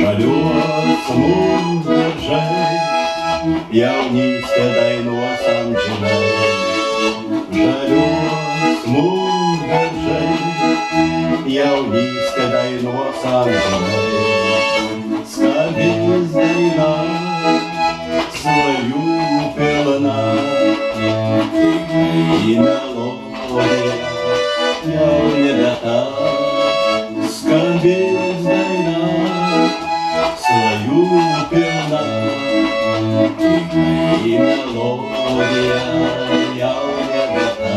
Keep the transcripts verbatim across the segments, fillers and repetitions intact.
Žaliuos mums daržai, jaunystė dainuos amžinai. Žaliuos mums daržai, jaunystė dainuos amžinai. Skambės daina, svajų pilna, tik tai melodija jau nebe ta. Skambės daina, svajų pilna, tik tai melodija jau nebe ta.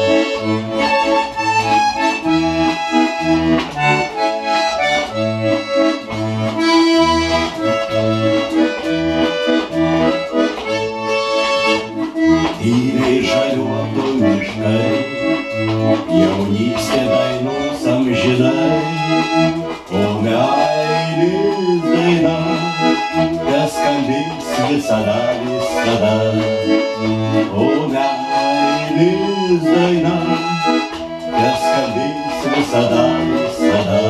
Tyliai žaliuotų miškai, jaunystė dainos amžinai, o meilės daina teskambės visada, visada. O meilės daina teskambės visada, visada.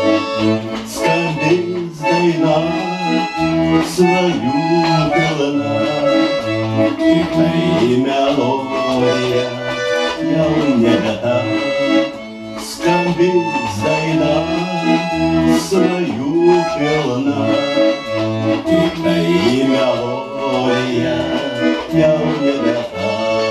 Skambės daina, svajų pilna, tik tai melodija jau nebe ta. Skambės daina, svajų pilna, tik tai melodija jau nebe ta.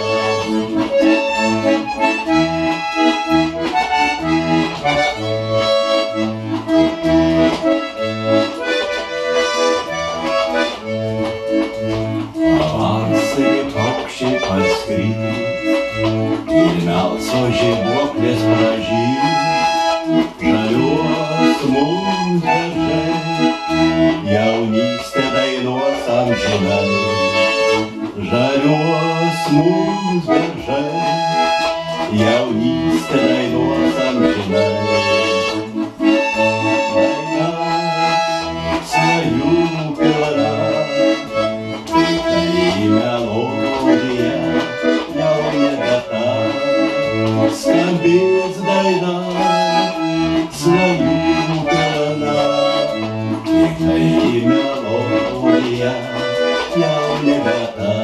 Pavasarį paukščiai parskryd ir melsvo žibuoklės pražyd. Žaliuos mums daržai, jaunystė dainuos amžinai. Žaliuos mums daržai, jaunystė dainuos amžinai. Daina, svajų pilna, tik tai melodija jau nebe ta. Skambės daina, svajų pilna, tik tai melodija jau nebe ta.